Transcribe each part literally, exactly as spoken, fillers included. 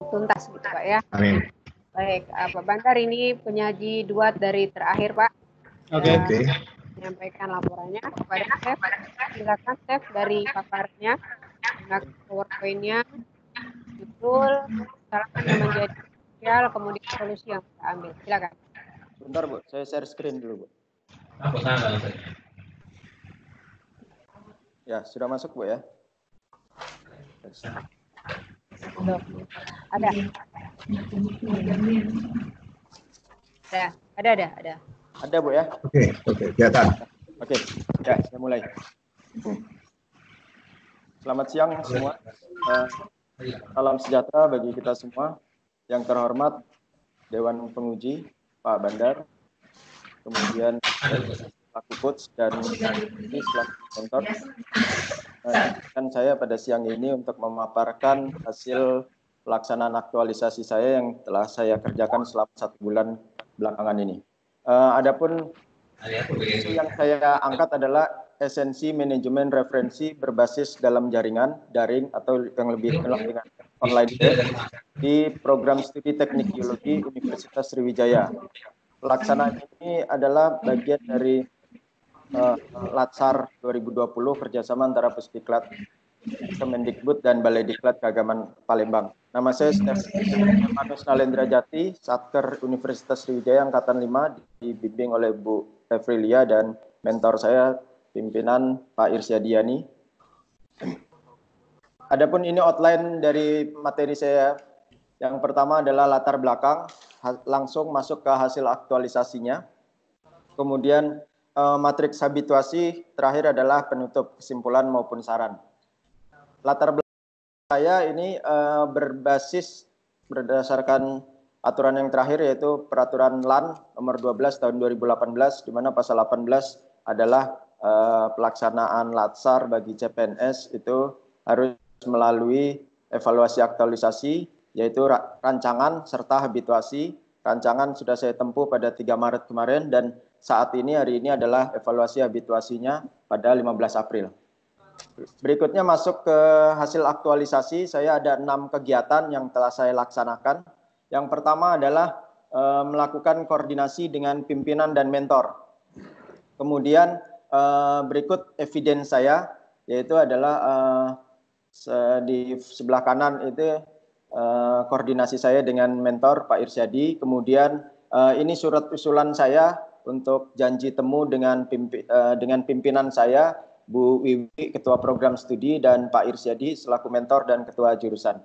tuntas gitu Pak ya. Amin. Baik, uh, Pak Bandar ini penyaji duet dari terakhir Pak. Oke. Okay. Okay. Menyampaikan laporannya kepada Chef. Silakan Chef dari paparnya, gunakan PowerPoint-nya, betul, misalkan yang menjadi spesial, kemudian solusi yang kita ambil. Silakan. Bentar Bu, saya share screen dulu Bu. Ya, sudah masuk Bu ya? Belum. Ada. Ada, ada, ada, ada. Ada Bu ya? Oke, okay, oke, okay, kelihatan. Oke, okay. Ya, saya mulai. Selamat siang semua. Uh, salam sejahtera bagi kita semua. Yang terhormat Dewan Penguji, Pak Bandar, kemudian selaku coach dan ini selaku mentor. Uh, kan saya pada siang ini untuk memaparkan hasil pelaksanaan aktualisasi saya yang telah saya kerjakan selama satu bulan belakangan ini. Uh, adapun yang saya angkat adalah esensi manajemen referensi berbasis dalam jaringan daring atau yang lebih dikenal dengan online di program studi teknik geologi Universitas Sriwijaya. Pelaksanaan ini adalah bagian dari uh, Latsar dua ribu dua puluh kerjasama antara Pusdiklat Kemendikbud dan Balai Diklat Keagamaan Palembang. Nama saya Stefanus Nalendra Jati, Satker Universitas Sriwijaya Angkatan lima, dibimbing oleh Bu Evrilia dan mentor saya pimpinan Pak Irsyadiani. Adapun ini outline dari materi saya. Yang pertama adalah latar belakang, langsung masuk ke hasil aktualisasinya. Kemudian eh, matriks habituasi, terakhir adalah penutup kesimpulan maupun saran. Latar belakang saya ini eh, berbasis berdasarkan aturan yang terakhir yaitu peraturan L A N nomor dua belas tahun dua ribu delapan belas, di mana pasal delapan belas adalah eh, pelaksanaan Latsar bagi C P N S itu harus melalui evaluasi aktualisasi, yaitu rancangan serta habituasi. Rancangan sudah saya tempuh pada tiga Maret kemarin dan saat ini hari ini adalah evaluasi habituasinya pada lima belas April. Berikutnya masuk ke hasil aktualisasi, saya ada enam kegiatan yang telah saya laksanakan. Yang pertama adalah e, melakukan koordinasi dengan pimpinan dan mentor. Kemudian e, berikut evidence saya, yaitu adalah e, di sebelah kanan itu e, koordinasi saya dengan mentor Pak Irsyadi. Kemudian e, ini surat usulan saya untuk janji temu dengan, pimpi, e, dengan pimpinan saya, Bu Wiwi, Ketua Program Studi, dan Pak Irsyadi selaku mentor dan Ketua Jurusan.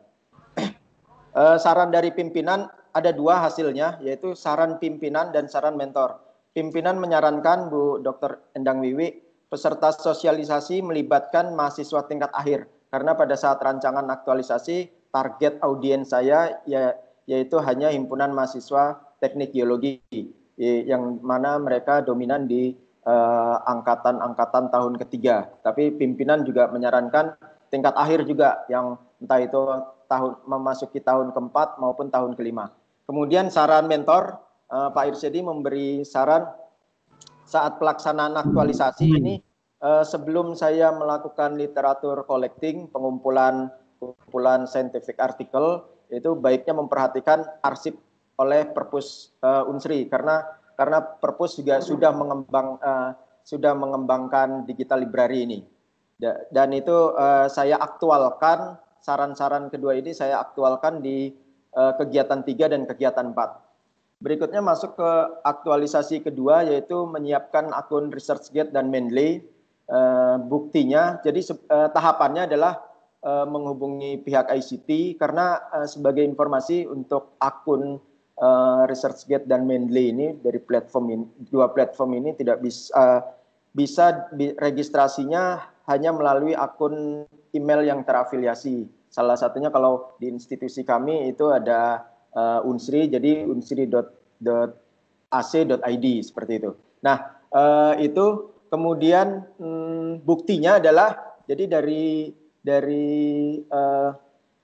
E, saran dari pimpinan ada dua hasilnya, yaitu saran pimpinan dan saran mentor. Pimpinan menyarankan Bu Doktor Endang Wiwi peserta sosialisasi melibatkan mahasiswa tingkat akhir, karena pada saat rancangan aktualisasi target audiens saya ya, yaitu hanya himpunan mahasiswa teknik geologi, yang mana mereka dominan di angkatan-angkatan uh, tahun ketiga. Tapi pimpinan juga menyarankan tingkat akhir juga yang entah itu tahun memasuki tahun keempat maupun tahun kelima. Kemudian saran mentor, uh, Pak Irsyadi memberi saran saat pelaksanaan aktualisasi ini uh, sebelum saya melakukan literatur collecting, pengumpulan pengumpulan scientific article, itu baiknya memperhatikan arsip oleh Perpus uh, Unsri karena karena Perpus juga sudah mengembang uh, sudah mengembangkan digital library ini. Dan itu uh, saya aktualkan, saran-saran kedua ini saya aktualkan di uh, kegiatan tiga dan kegiatan empat. Berikutnya masuk ke aktualisasi kedua, yaitu menyiapkan akun ResearchGate dan Mendeley. Uh, buktinya, jadi uh, tahapannya adalah uh, menghubungi pihak I C T, karena uh, sebagai informasi untuk akun uh, ResearchGate dan Mendeley ini dari platform ini, dua platform ini tidak bisa uh, bisa bi registrasinya hanya melalui akun email yang terafiliasi. Salah satunya kalau di institusi kami itu ada uh, Unsri, jadi unsri dot a c dot i d seperti itu. Nah, uh, itu kemudian hmm, buktinya adalah jadi dari dari uh,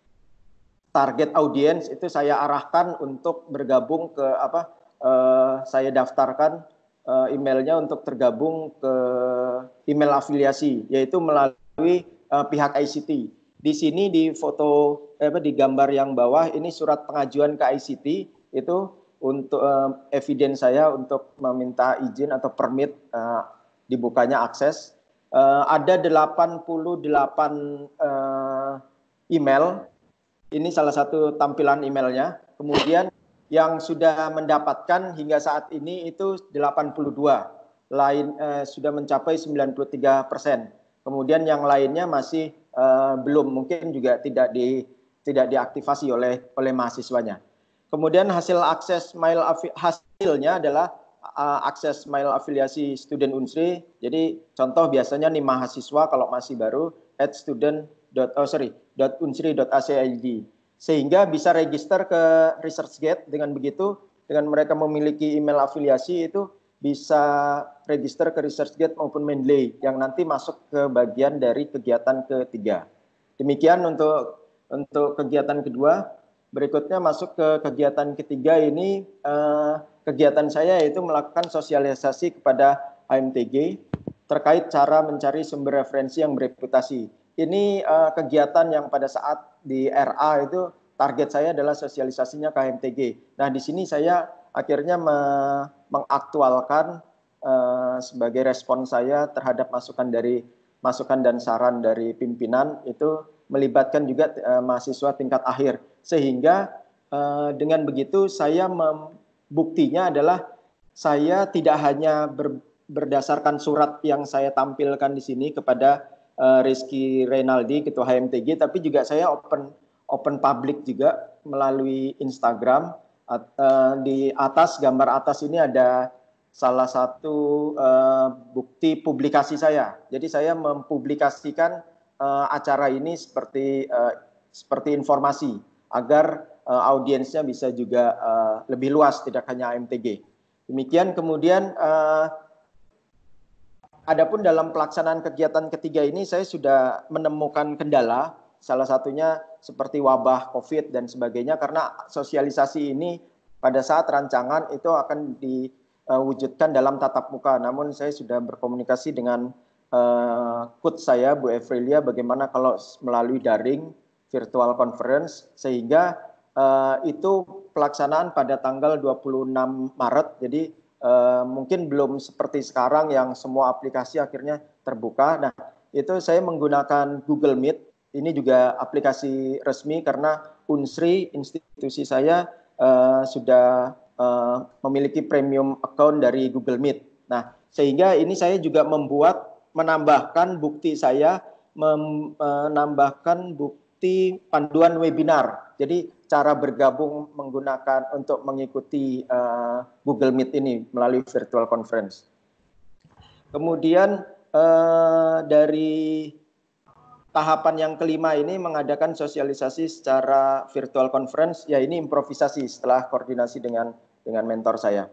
target audiens itu saya arahkan untuk bergabung ke apa? Uh, saya daftarkan uh, emailnya untuk tergabung ke email afiliasi, yaitu melalui uh, pihak I C T. di sini di foto eh, apa di gambar yang bawah ini surat pengajuan ke I C T itu untuk uh, evidence saya untuk meminta izin atau permit uh, dibukanya akses. Uh, ada delapan puluh delapan uh, email. Ini salah satu tampilan emailnya. Kemudian yang sudah mendapatkan hingga saat ini itu delapan puluh dua. Lain uh, sudah mencapai sembilan puluh tiga persen. Kemudian yang lainnya masih uh, belum, mungkin juga tidak di tidak diaktifasi oleh oleh mahasiswanya. Kemudian hasil akses mail hasilnya adalah uh, akses mail afiliasi student Unsri. Jadi contoh biasanya nih mahasiswa kalau masih baru at student oh sorry unsri dot a c i d sehingga bisa register ke ResearchGate. Dengan begitu, dengan mereka memiliki email afiliasi itu bisa register ke ResearchGate maupun Mendeley yang nanti masuk ke bagian dari kegiatan ketiga. Demikian untuk untuk kegiatan kedua. Berikutnya masuk ke kegiatan ketiga ini, eh, kegiatan saya yaitu melakukan sosialisasi kepada H M T G terkait cara mencari sumber referensi yang bereputasi. Ini eh, kegiatan yang pada saat di R A itu target saya adalah sosialisasinya ke H M T G. Nah di sini saya akhirnya me mengaktualkan eh, sebagai respon saya terhadap masukan dari masukan dan saran dari pimpinan itu melibatkan juga eh, mahasiswa tingkat akhir. Sehingga uh, dengan begitu saya buktinya adalah saya tidak hanya ber, berdasarkan surat yang saya tampilkan di sini kepada uh, Rizky Renaldi, Ketua H M T G, tapi juga saya open open public juga melalui Instagram. Uh, di atas, gambar atas ini ada salah satu uh, bukti publikasi saya. Jadi saya mempublikasikan uh, acara ini seperti uh, seperti informasi, agar uh, audiensnya bisa juga uh, lebih luas, tidak hanya A M T G. Demikian. Kemudian uh, adapun dalam pelaksanaan kegiatan ketiga ini saya sudah menemukan kendala, salah satunya seperti wabah COVID dan sebagainya, karena sosialisasi ini pada saat rancangan itu akan diwujudkan dalam tatap muka. Namun saya sudah berkomunikasi dengan uh, coach saya, Bu Evrelia, bagaimana kalau melalui daring, virtual conference, sehingga uh, itu pelaksanaan pada tanggal dua puluh enam Maret. Jadi uh, mungkin belum seperti sekarang yang semua aplikasi akhirnya terbuka. Nah, itu saya menggunakan Google Meet. Ini juga aplikasi resmi karena Unsri, institusi saya, uh, sudah uh, memiliki premium account dari Google Meet. Nah, sehingga ini saya juga membuat, menambahkan bukti saya, menambahkan bukti panduan webinar. Jadi cara bergabung menggunakan untuk mengikuti uh, Google Meet ini melalui virtual conference. Kemudian uh, dari tahapan yang kelima ini mengadakan sosialisasi secara virtual conference. Ya ini improvisasi setelah koordinasi dengan dengan mentor saya.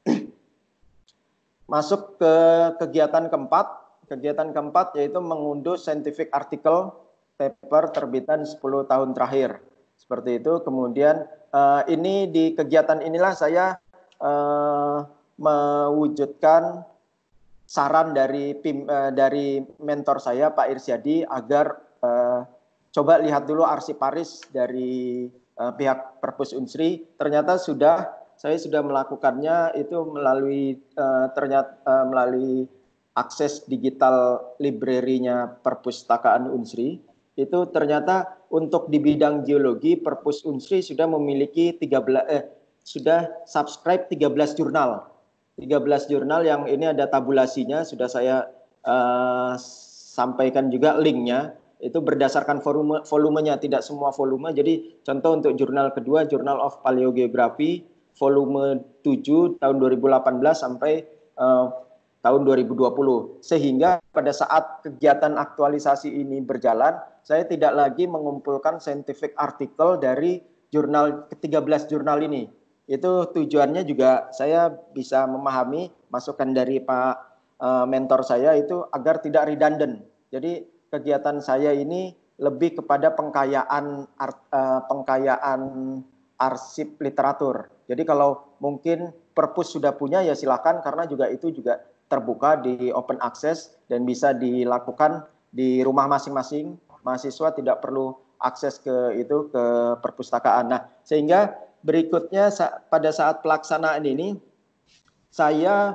Masuk ke kegiatan keempat. Kegiatan keempat yaitu mengunduh scientific article paper terbitan sepuluh tahun terakhir. Seperti itu. Kemudian uh, ini di kegiatan inilah saya uh, mewujudkan saran dari pim, uh, dari mentor saya Pak Irsyadi agar uh, coba lihat dulu arsiparis dari uh, pihak Perpus Unsri. Ternyata sudah saya sudah melakukannya itu melalui uh, ternyata uh, melalui akses digital library-nya Perpustakaan Unsri. Itu ternyata untuk di bidang geologi Perpus Unsri sudah memiliki tiga belas eh sudah subscribe tiga belas jurnal. tiga belas jurnal yang ini ada tabulasinya, sudah saya uh, sampaikan juga linknya. Itu berdasarkan volume volumenya, tidak semua volume. Jadi contoh untuk jurnal kedua, Journal of Paleogeography volume tujuh tahun dua ribu delapan belas sampai uh, tahun dua ribu dua puluh. Sehingga pada saat kegiatan aktualisasi ini berjalan, saya tidak lagi mengumpulkan scientific article dari jurnal ke tiga belas jurnal ini. Itu tujuannya juga saya bisa memahami masukan dari Pak uh, mentor saya itu agar tidak redundant. Jadi kegiatan saya ini lebih kepada pengkayaan art, uh, pengkayaan arsip literatur. Jadi kalau mungkin Perpus sudah punya ya silakan, karena juga itu juga terbuka di open access dan bisa dilakukan di rumah masing-masing mahasiswa tidak perlu akses ke itu ke perpustakaan. Nah, sehingga berikutnya pada saat pelaksanaan ini saya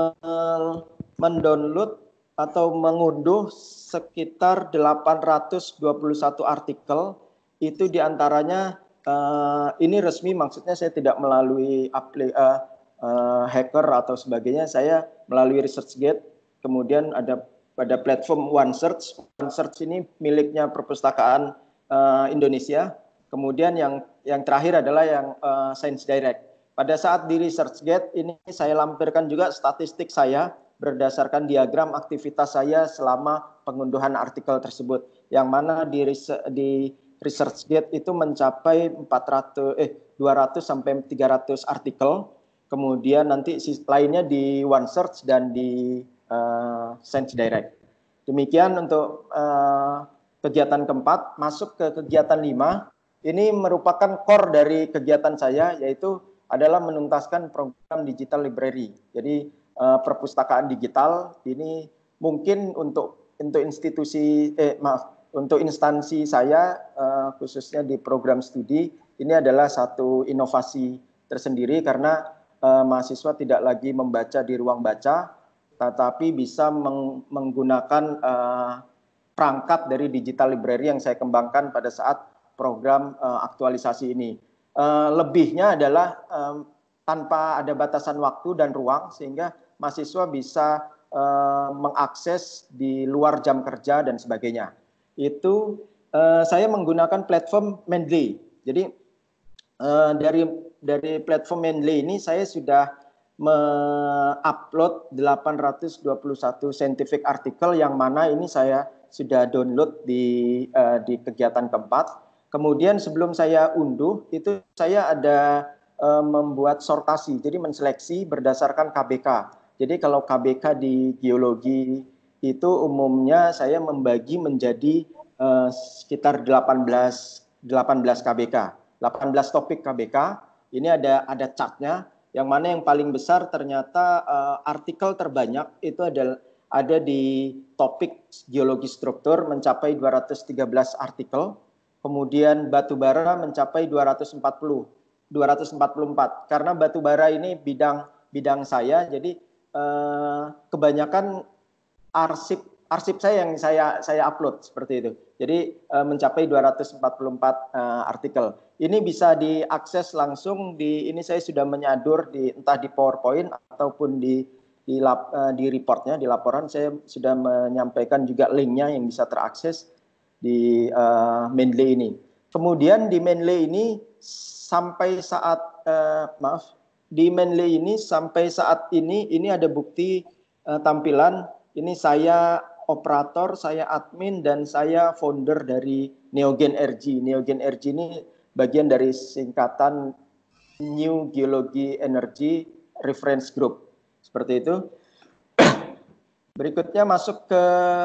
mendownload atau mengunduh sekitar delapan ratus dua puluh satu artikel, itu diantaranya uh, ini resmi, maksudnya saya tidak melalui apli, uh, uh, hacker atau sebagainya, saya melalui ResearchGate, kemudian ada pada platform OneSearch. OneSearch ini miliknya Perpustakaan uh, Indonesia, kemudian yang yang terakhir adalah yang uh, Science Direct. Pada saat di ResearchGate ini saya lampirkan juga statistik saya berdasarkan diagram aktivitas saya selama pengunduhan artikel tersebut, yang mana di, di ResearchGate itu mencapai empat ratus eh dua ratus sampai tiga ratus artikel, kemudian nanti lainnya di OneSearch dan di uh, Science Direct. Demikian untuk uh, kegiatan keempat. Masuk ke kegiatan lima, ini merupakan core dari kegiatan saya, yaitu adalah menuntaskan program digital library. Jadi uh, perpustakaan digital ini mungkin untuk untuk institusi eh maaf untuk instansi saya uh, khususnya di program studi ini adalah satu inovasi tersendiri karena uh, mahasiswa tidak lagi membaca di ruang baca, tetapi bisa meng menggunakan uh, perangkat dari digital library yang saya kembangkan pada saat program uh, aktualisasi ini. Uh, lebihnya adalah um, tanpa ada batasan waktu dan ruang, sehingga mahasiswa bisa uh, mengakses di luar jam kerja dan sebagainya. Itu uh, saya menggunakan platform Mendeley. Jadi uh, dari dari platform Mendeley ini saya sudah me-upload delapan ratus dua puluh satu scientific article, yang mana ini saya sudah download di uh, di kegiatan keempat. Kemudian sebelum saya unduh, itu saya ada e, membuat sortasi, jadi menseleksi berdasarkan K B K. Jadi kalau K B K di geologi itu umumnya saya membagi menjadi e, sekitar delapan belas K B K, delapan belas topik K B K. Ini ada ada chartnya, yang mana yang paling besar ternyata e, artikel terbanyak itu adalah ada di topik geologi struktur, mencapai dua ratus tiga belas artikel. Kemudian batu bara mencapai dua ratus empat puluh, dua ratus empat puluh empat. Karena batu bara ini bidang bidang saya, jadi eh, kebanyakan arsip arsip saya yang saya saya upload seperti itu. Jadi eh, mencapai dua ratus empat puluh empat eh, artikel. Ini bisa diakses langsung di ini, saya sudah menyadur di entah di PowerPoint ataupun di di, lap, eh, di reportnya, di laporan saya sudah menyampaikan juga linknya yang bisa terakses di uh, Mendeley ini. Kemudian di Mendeley ini sampai saat uh, maaf di Mendeley ini sampai saat ini ini ada bukti uh, tampilan. Ini saya operator, saya admin, dan saya founder dari Neogen R G. Neogen R G ini bagian dari singkatan New Geology Energy Reference Group. Seperti itu. Berikutnya masuk ke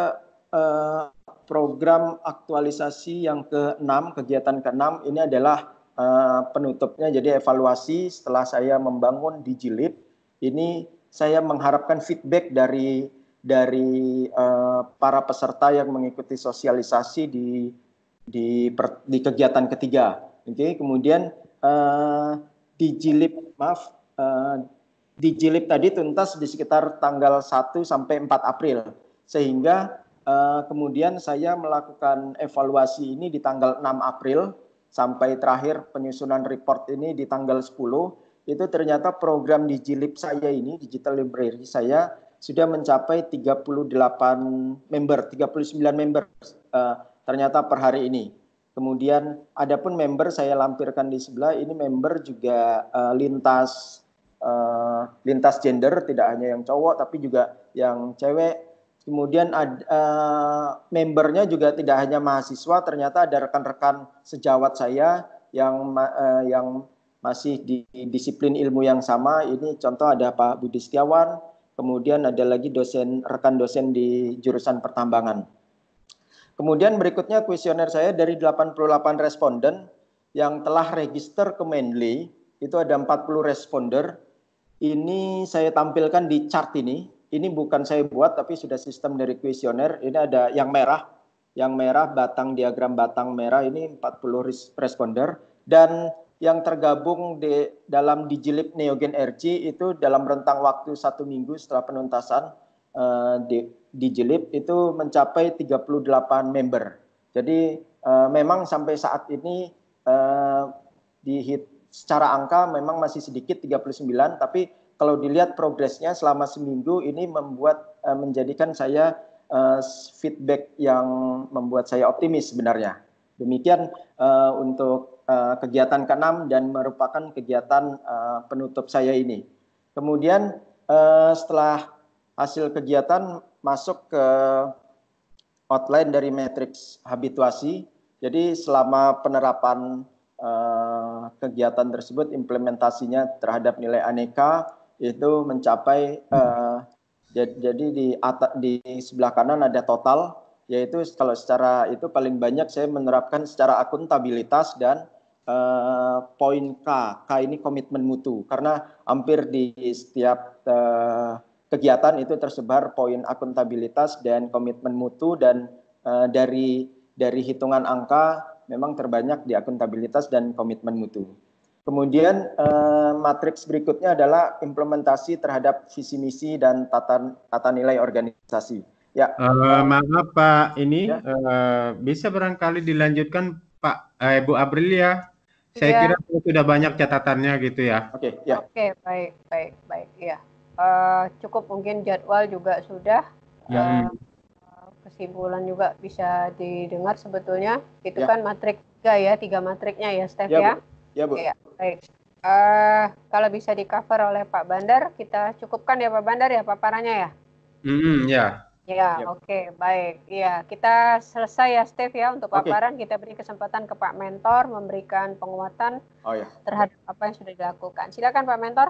uh, program aktualisasi yang keenam, kegiatan keenam ini adalah uh, penutupnya, jadi evaluasi setelah saya membangun DigiLib. Ini saya mengharapkan feedback dari dari uh, para peserta yang mengikuti sosialisasi di di, per, di kegiatan ketiga. Oke, kemudian uh, DigiLib maaf uh, DigiLib tadi tuntas di sekitar tanggal satu sampai empat April, sehingga Uh, kemudian saya melakukan evaluasi ini di tanggal enam April sampai terakhir penyusunan report ini di tanggal sepuluh. Itu ternyata program DigiLib saya ini, Digital Library saya, sudah mencapai tiga puluh delapan member, tiga puluh sembilan member uh, ternyata per hari ini. Kemudian adapun member saya lampirkan di sebelah, ini member juga uh, lintas uh, lintas gender, tidak hanya yang cowok tapi juga yang cewek. Kemudian ada, uh, membernya juga tidak hanya mahasiswa, ternyata ada rekan-rekan sejawat saya yang uh, yang masih di disiplin ilmu yang sama. Ini contoh ada Pak Budi Setiawan, kemudian ada lagi dosen rekan dosen di jurusan pertambangan. Kemudian berikutnya kuesioner saya dari delapan puluh delapan responden yang telah register ke Mendeley, itu ada empat puluh responder. Ini saya tampilkan di chart ini. Ini bukan saya buat, tapi sudah sistem dari kuesioner. Ini ada yang merah. yang merah batang diagram batang merah ini empat puluh responder, dan yang tergabung di dalam Digilib Neogen R G itu dalam rentang waktu satu minggu setelah penuntasan uh, di Digilib itu mencapai tiga puluh delapan member. Jadi uh, memang sampai saat ini uh, di secara angka memang masih sedikit tiga puluh sembilan, tapi kalau dilihat progresnya selama seminggu ini membuat uh, menjadikan saya uh, feedback yang membuat saya optimis sebenarnya. Demikian uh, untuk uh, kegiatan keenam dan merupakan kegiatan uh, penutup saya ini. Kemudian uh, setelah hasil kegiatan masuk ke outline dari matriks habituasi. Jadi selama penerapan uh, kegiatan tersebut, implementasinya terhadap nilai aneka itu mencapai uh, jadi di atas, di sebelah kanan ada total, yaitu kalau secara itu paling banyak saya menerapkan secara akuntabilitas dan uh, poin K. K ini komitmen mutu, karena hampir di setiap uh, kegiatan itu tersebar poin akuntabilitas dan komitmen mutu, dan uh, dari dari hitungan angka memang terbanyak di akuntabilitas dan komitmen mutu. Kemudian eh, matriks berikutnya adalah implementasi terhadap visi misi dan tata, tata nilai organisasi. Ya. Uh, maaf Pak, ini ya. uh, bisa barangkali dilanjutkan Pak eh, Bu Aprilia. Saya ya. kira sudah banyak catatannya gitu ya. Oke, okay, ya. Oke, okay, baik, baik, baik. Ya, uh, cukup mungkin jadwal juga sudah. Ya. Uh, kesimpulan juga bisa didengar sebetulnya. Itu ya. Kan matrik tiga ya, tiga matriknya ya, Steph ya. Ya. Bu. Ya, Bu. Ya, baik. Uh, kalau bisa di-cover oleh Pak Bandar, kita cukupkan ya Pak Bandar ya paparannya ya? Mm, ya. Ya, ya. Oke, okay, baik. Iya, kita selesai ya, Steph ya, untuk paparan. Okay. Kita beri kesempatan ke Pak Mentor memberikan penguatan oh, ya. terhadap apa yang sudah dilakukan. Silakan Pak Mentor.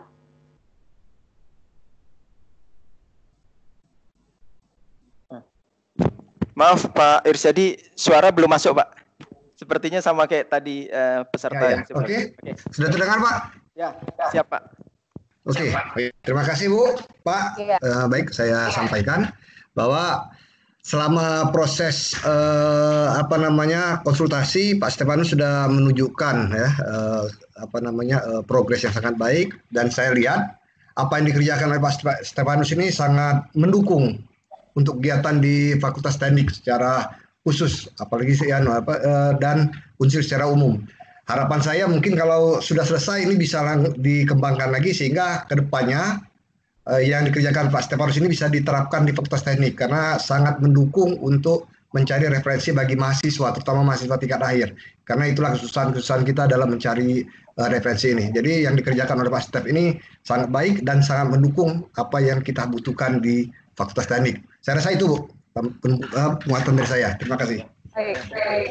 Maaf Pak Irsyadi, suara belum masuk Pak. Sepertinya sama kayak tadi uh, peserta ya, ya. yang sebelumnya. Oke, okay. Sudah terdengar Pak? Ya, ya. Siap Pak. Oke, okay. Terima kasih Bu, Pak. Ya. Uh, baik, saya ya. sampaikan bahwa selama proses uh, apa namanya konsultasi, Pak Stefanus sudah menunjukkan ya uh, apa namanya uh, progres yang sangat baik, dan saya lihat apa yang dikerjakan oleh Pak Stefanus ini sangat mendukung untuk kegiatan di Fakultas Teknik secara khusus, apalagi ya, apa, uh, dan Unsur secara umum. Harapan saya mungkin kalau sudah selesai ini bisa dikembangkan lagi sehingga kedepannya uh, yang dikerjakan Pak Stefanus ini bisa diterapkan di Fakultas Teknik, karena sangat mendukung untuk mencari referensi bagi mahasiswa, terutama mahasiswa tingkat akhir, karena itulah kesusahan-kesusahan kita dalam mencari uh, referensi ini. Jadi yang dikerjakan oleh Pak Stef ini sangat baik dan sangat mendukung apa yang kita butuhkan di Fakultas Teknik. Saya rasa itu Bu penguatan dari saya. Terima kasih. Baik, baik.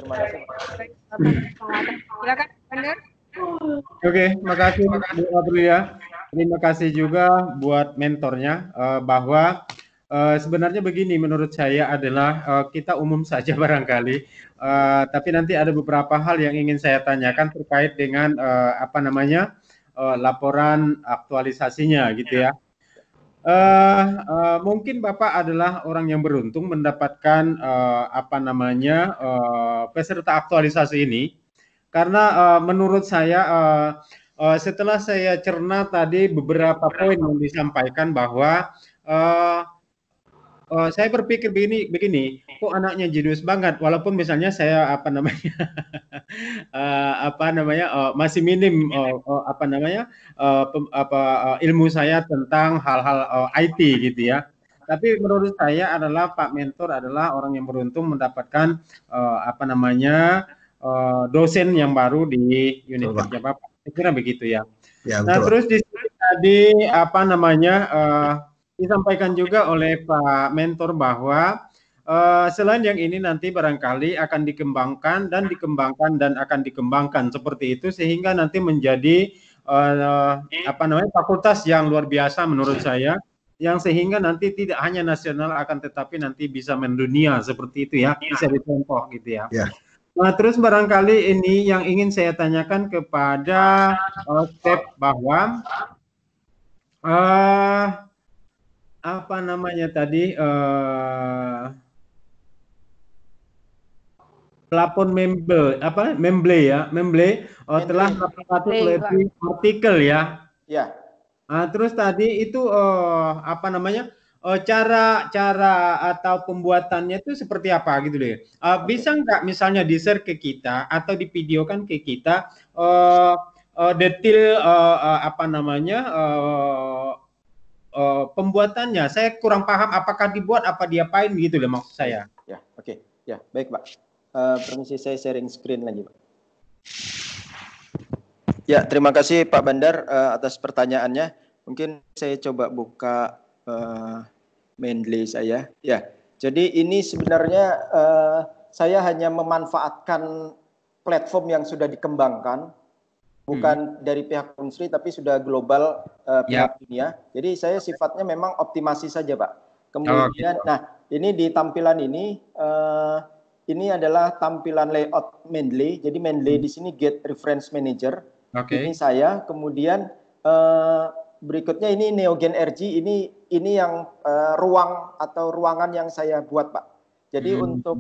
Silakan, Bandar. Oke, makasih Bu Aprilia. Terima kasih juga buat mentornya uh, bahwa uh, sebenarnya begini menurut saya adalah uh, kita umum saja barangkali, uh, tapi nanti ada beberapa hal yang ingin saya tanyakan terkait dengan uh, apa namanya uh, laporan aktualisasinya gitu ya. Uh, uh, mungkin Bapak adalah orang yang beruntung mendapatkan uh, apa namanya uh, peserta aktualisasi ini, karena uh, menurut saya uh, uh, setelah saya cerna tadi beberapa poin yang disampaikan bahwa uh, uh, saya berpikir begini, begini, kok anaknya jenius banget, walaupun misalnya saya apa namanya uh, apa namanya uh, masih minim uh, uh, apa namanya uh, pem, apa uh, ilmu saya tentang hal-hal uh, I T gitu ya. Tapi menurut saya adalah Pak Mentor adalah orang yang beruntung mendapatkan uh, apa namanya uh, dosen yang baru di unit betul, kerja Bapak. Saya kira begitu ya. Ya nah betul. Terus di sini tadi apa namanya uh, disampaikan juga oleh Pak Mentor bahwa Uh, selain yang ini nanti barangkali akan dikembangkan dan dikembangkan dan akan dikembangkan seperti itu sehingga nanti menjadi uh, apa namanya fakultas yang luar biasa menurut saya, yang sehingga nanti tidak hanya nasional akan tetapi nanti bisa mendunia seperti itu ya, bisa dicontoh gitu ya. Yeah. Nah terus barangkali ini yang ingin saya tanyakan kepada uh, Steph bahwa uh, apa namanya tadi uh, pelapor memble apa memble ya memble uh, telah dapat lebih artikel ya. Ya. Nah, terus tadi itu uh, apa namanya uh, cara cara atau pembuatannya itu seperti apa gitu deh. Uh, okay. Bisa nggak misalnya di share ke kita atau divideokan ke kita uh, uh, detail uh, uh, apa namanya uh, uh, pembuatannya? Saya kurang paham apakah dibuat apa diapain gitu loh maksud saya. Ya, oke. Okay. Ya, baik, Pak. Uh, permisi saya sharing screen lagi, Pak. Ya, terima kasih Pak Bandar uh, atas pertanyaannya. Mungkin saya coba buka uh, Mendeley saya. Ya, jadi ini sebenarnya uh, saya hanya memanfaatkan platform yang sudah dikembangkan, bukan hmm. dari pihak Unsri, tapi sudah global uh, pihak yep. dunia. Jadi saya sifatnya memang optimasi saja, Pak. Kemudian, oh, okay. nah ini di tampilan ini, uh, ini adalah tampilan layout Mendeley. Jadi Mendeley hmm. di sini Get Reference Manager. Okay. Ini saya, kemudian uh, berikutnya ini Neogen R G, ini ini yang uh, ruang atau ruangan yang saya buat, Pak. Jadi hmm. untuk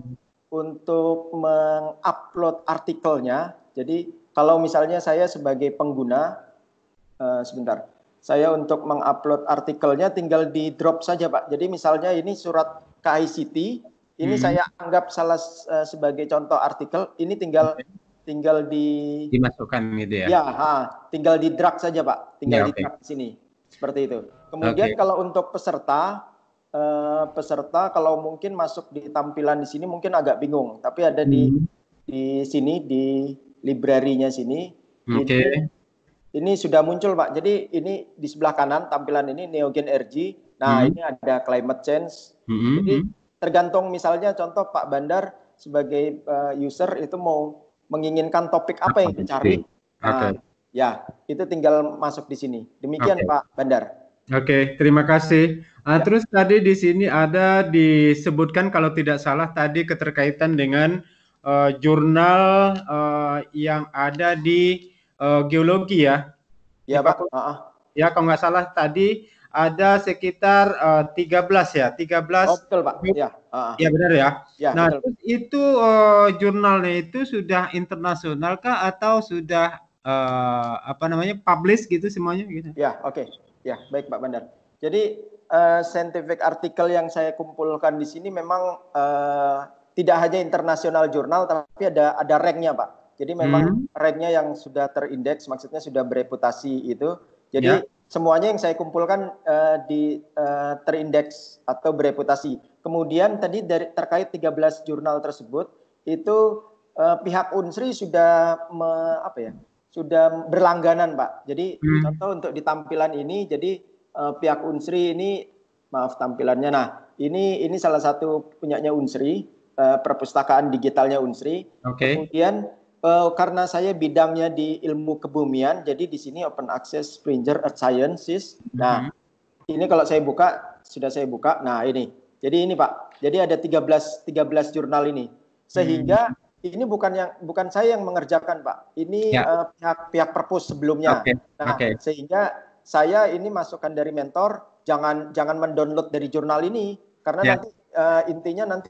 untuk mengupload artikelnya, jadi kalau misalnya saya sebagai pengguna, uh, sebentar, saya untuk mengupload artikelnya tinggal di drop saja, Pak. Jadi misalnya ini surat K I C T, ini hmm. saya anggap salah uh, sebagai contoh artikel, ini tinggal okay. tinggal di dimasukkan gitu ya. Ya, ha, tinggal di drag saja, Pak. Tinggal ya, di okay. drag di sini. Seperti itu. Kemudian okay. kalau untuk peserta eh, peserta kalau mungkin masuk di tampilan di sini mungkin agak bingung, tapi ada di hmm. di sini di library-nya sini. Oke. Okay. Ini, ini sudah muncul, Pak. Jadi ini di sebelah kanan tampilan ini Neogen R G. Nah, hmm. ini ada climate change. Hmm. Jadi tergantung misalnya contoh Pak Bandar sebagai uh, user itu mau menginginkan topik apa yang dicari. Nah, okay. ya, itu tinggal masuk di sini. Demikian okay. Pak Bandar. Oke, okay, terima kasih. Uh, ya. Terus tadi di sini ada disebutkan kalau tidak salah tadi keterkaitan dengan uh, jurnal uh, yang ada di uh, geologi ya. Ya, Pak. Uh -uh. Ya, kalau nggak salah tadi ada sekitar uh, tiga belas ya, tiga belas. Oh, betul, Pak. Ya, uh, ya benar ya. Ya, nah, betul. Terus itu uh, jurnalnya itu sudah internasional kah atau sudah uh, apa namanya publish gitu semuanya gitu? Ya, oke. Okay. Ya, baik Pak Bandar. Jadi uh, scientific artikel yang saya kumpulkan di sini memang uh, tidak hanya internasional jurnal, tapi ada ada ranknya, Pak. Jadi memang hmm. ranknya yang sudah terindeks, maksudnya sudah bereputasi itu. Jadi ya. Semuanya yang saya kumpulkan uh, di uh, terindeks atau bereputasi. Kemudian tadi dari terkait tiga belas jurnal tersebut itu uh, pihak Unsri sudah me, apa ya? Sudah berlangganan, Pak. Jadi hmm. contoh untuk di tampilan ini jadi uh, pihak Unsri ini maaf tampilannya. Nah, ini ini salah satu punyanya Unsri, uh, perpustakaan digitalnya Unsri. Okay. Kemudian Uh, karena saya bidangnya di ilmu kebumian, jadi di sini Open Access Springer Earth Sciences. Nah, mm-hmm. ini kalau saya buka, sudah saya buka. Nah, ini. Jadi ini, Pak. Jadi ada tiga belas jurnal ini. Sehingga mm-hmm. ini bukan yang bukan saya yang mengerjakan, Pak. Ini yeah. uh, pihak pihak perpus sebelumnya. Okay. Nah, okay. sehingga saya ini masukan dari mentor, jangan jangan mendownload dari jurnal ini karena yeah. nanti uh, intinya nanti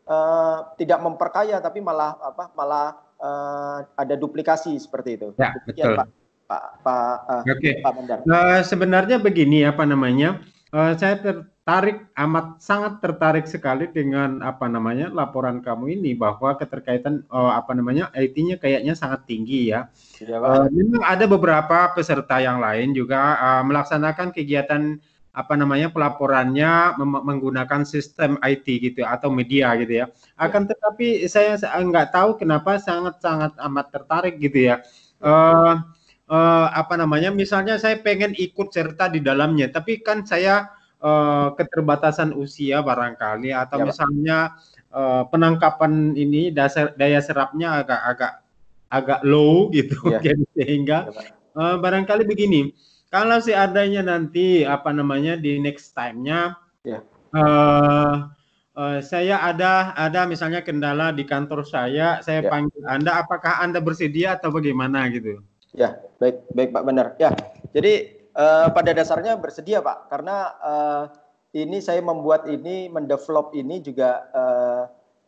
uh, tidak memperkaya tapi malah apa? malah Uh, ada duplikasi seperti itu. Ya, betul. Pak Pak Pak, uh, okay. Pak Bandar. Uh, sebenarnya begini apa namanya? Uh, saya tertarik amat sangat tertarik sekali dengan apa namanya laporan kamu ini bahwa keterkaitan uh, apa namanya I T-nya kayaknya sangat tinggi ya. Ya Pak. Uh, memang ada beberapa peserta yang lain juga uh, melaksanakan kegiatan apa namanya pelaporannya menggunakan sistem I T gitu atau media gitu ya. Akan ya. Tetapi saya nggak tahu kenapa sangat-sangat amat tertarik gitu ya. Uh, uh, apa namanya? Misalnya saya pengen ikut serta di dalamnya, tapi kan saya uh, keterbatasan usia barangkali atau ya, misalnya uh, penangkapan ini dasar daya serapnya agak-agak agak low gitu, ya. Jadi sehingga ya, uh, barangkali begini. Kalau seandainya nanti apa namanya di next time-nya, yeah. uh, uh, saya ada ada misalnya kendala di kantor saya, saya yeah. panggil Anda, apakah Anda bersedia atau bagaimana gitu? Ya, baik baik Pak Bandar. Ya, jadi uh, pada dasarnya bersedia Pak, karena uh, ini saya membuat ini, mendevelop ini juga uh,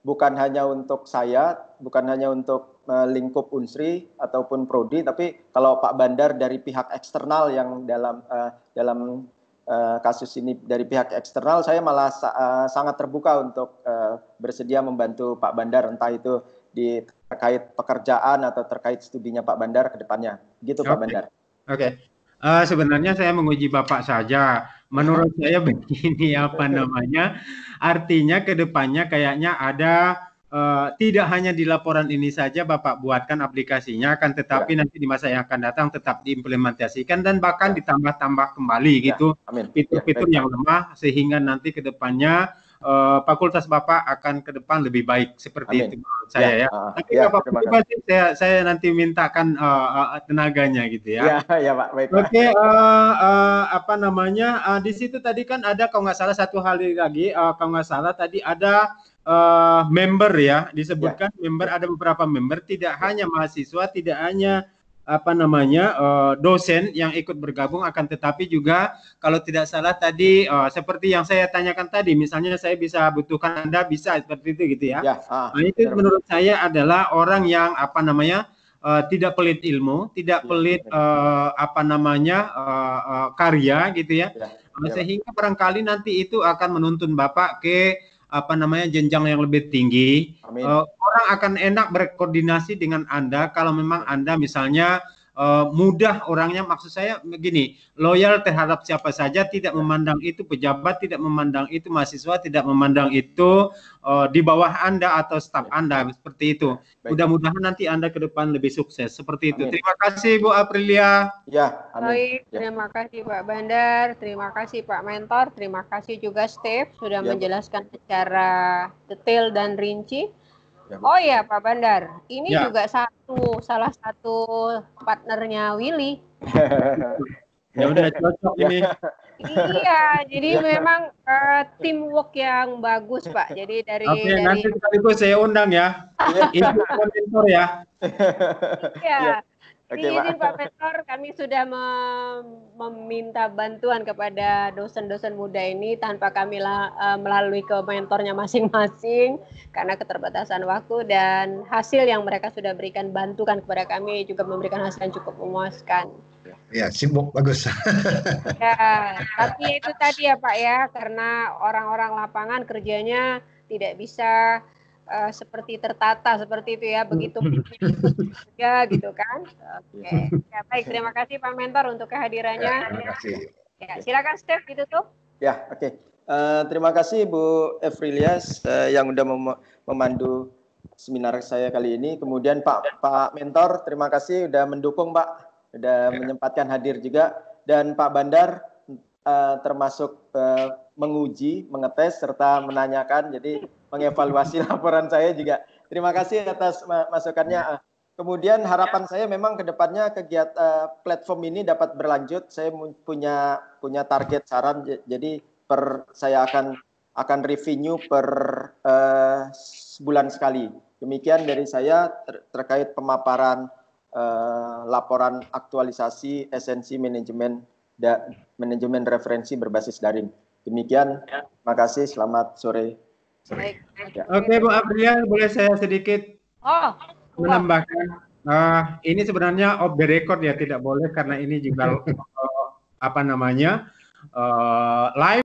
bukan hanya untuk saya, bukan hanya untuk uh, lingkup Unsri ataupun Prodi, tapi kalau Pak Bandar dari pihak eksternal yang dalam uh, dalam uh, kasus ini dari pihak eksternal, saya malah sa uh, sangat terbuka untuk uh, bersedia membantu Pak Bandar, entah itu di terkait pekerjaan atau terkait studinya Pak Bandar ke depannya. Gitu Pak Oke. Bandar. Oke. Okay. Uh, sebenarnya saya menguji Bapak saja. Menurut saya begini, apa namanya, artinya ke depannya kayaknya ada, uh, tidak hanya di laporan ini saja Bapak buatkan aplikasinya, akan tetapi ya. Nanti di masa yang akan datang tetap diimplementasikan dan bahkan ya. Ditambah-tambah kembali ya. Gitu, fitur-fitur ya, yang lemah, sehingga nanti ke depannya uh, fakultas Bapak akan ke depan lebih baik, seperti Amin. Itu menurut saya ya. ya. Uh, Tapi ya, Bapak pasti saya, saya nanti mintakan uh, uh, tenaganya gitu ya. Ya, ya Pak, baik Pak. Oke, okay, uh, uh, apa namanya, uh, di situ tadi kan ada kalau nggak salah satu hal lagi, uh, kalau nggak salah tadi ada uh, member ya, disebutkan ya. Member, ada beberapa member, tidak ya. Hanya mahasiswa, tidak hanya apa namanya uh, dosen yang ikut bergabung, akan tetapi juga kalau tidak salah tadi uh, seperti yang saya tanyakan tadi, misalnya saya bisa butuhkan Anda, bisa seperti itu gitu ya. Ya ah, nah itu betul. Menurut saya adalah orang yang apa namanya uh, tidak pelit ilmu, tidak ya, pelit uh, apa namanya uh, uh, karya gitu ya, ya, uh, ya sehingga barangkali nanti itu akan menuntun Bapak ke apa namanya jenjang yang lebih tinggi. Uh, orang akan enak berkoordinasi dengan Anda kalau memang Anda misalnya uh, mudah orangnya, maksud saya begini, loyal terhadap siapa saja, tidak memandang itu pejabat, tidak memandang itu mahasiswa, tidak memandang itu uh, di bawah Anda atau staf Anda, seperti itu. Mudah-mudahan nanti Anda ke depan lebih sukses, seperti itu. Amin. Terima kasih Bu Aprilia. Ya, amin. Baik, terima kasih Pak Bandar, terima kasih Pak Mentor, terima kasih juga Steve sudah ya, menjelaskan secara detail dan rinci. Ya, oh ya Pak Bandar, ini ya. Juga satu salah satu partnernya Willy. Ya udah cocok ini. Iya, jadi ya. Memang uh, teamwork yang bagus Pak. Jadi dari, Oke, dari... nanti sekaligus saya undang ya. Ini mentor ya. Iya. Ya. Oke, izin Pak Mentor, kami sudah mem meminta bantuan kepada dosen-dosen muda ini tanpa kami la, uh, melalui ke mentornya masing-masing karena keterbatasan waktu, dan hasil yang mereka sudah berikan bantukan kepada kami juga memberikan hasil yang cukup memuaskan. Ya, sibuk, bagus. Ya, tapi itu tadi ya Pak ya, karena orang-orang lapangan kerjanya tidak bisa Uh, seperti tertata seperti itu ya, begitu ya gitu kan. Oke, okay. Ya, baik, terima kasih Pak Mentor untuk kehadirannya. Ya, terima kasih. Ya, silakan Steph ditutup. Ya, oke. Okay. Uh, terima kasih Bu Efrilias uh, yang udah mem memandu seminar saya kali ini. Kemudian Pak Pak Mentor, terima kasih udah mendukung Pak, udah ya. Menyempatkan hadir juga, dan Pak Bandar uh, termasuk uh, menguji, mengetes serta menanyakan, jadi mengevaluasi laporan saya juga. Terima kasih atas masukannya. Kemudian harapan saya memang ke depannya kegiatan uh, platform ini dapat berlanjut. Saya punya punya target saran, jadi per saya akan akan revenue per uh, sebulan sekali. Demikian dari saya ter terkait pemaparan uh, laporan aktualisasi esensi manajemen da, manajemen referensi berbasis daring. Demikian, terima kasih. Selamat sore. Baik. Ya. Oke Bu Aprilia, boleh saya sedikit oh, menambahkan? Uh, ini sebenarnya off the record ya, tidak boleh karena ini juga uh, apa namanya uh, live.